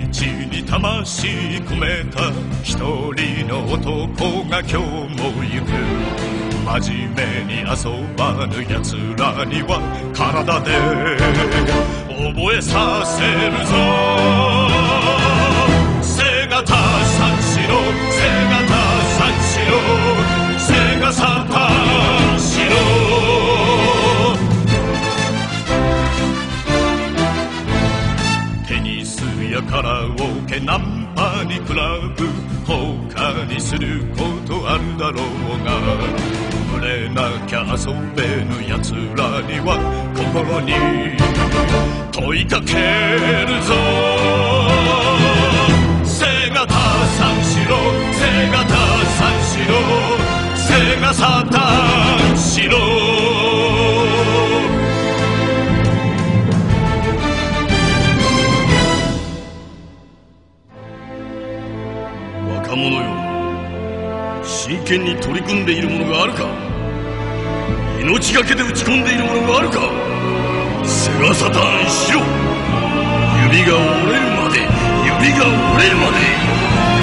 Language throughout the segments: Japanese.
ちに魂込めた一人の男が今日も行く。真面目に遊ばぬ奴らには体で覚えさせるぞ。背がた三四郎、背がた三四郎、背がさ三四郎。テニスやカラオケナンパにクラブ他にすることあるだろうが、売れなきゃ遊べぬ奴らには心に問いかけるぞ。背がた三四郎、背がた三四郎、背がさ三四郎。 若者よ、真剣に取り組んでいるものがあるか。命がけで打ち込んでいるものがあるか。背がサタンしろ。指が折れるまで、指が折れるまで。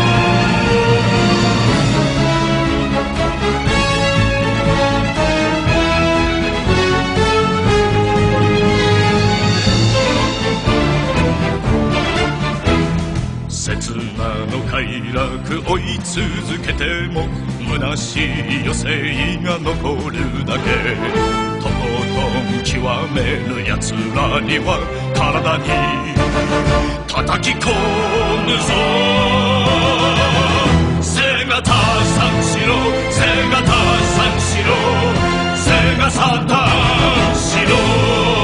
刹那の快楽追い続けても虚しい余生が残るだけ。とことん極める奴らには体に叩き込むぞ。背がた三四郎、背がた三四郎、背がさ三四郎。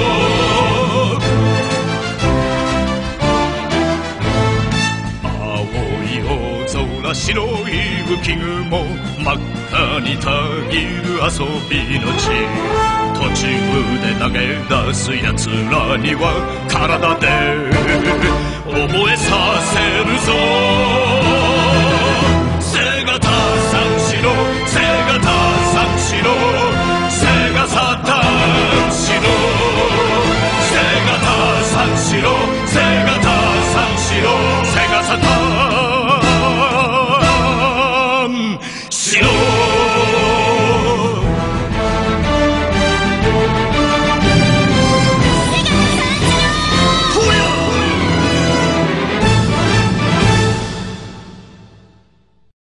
白い浮雲真っ赤にたぎる遊びの地。途中で投げ出す奴らには体で覚えさせるぞ。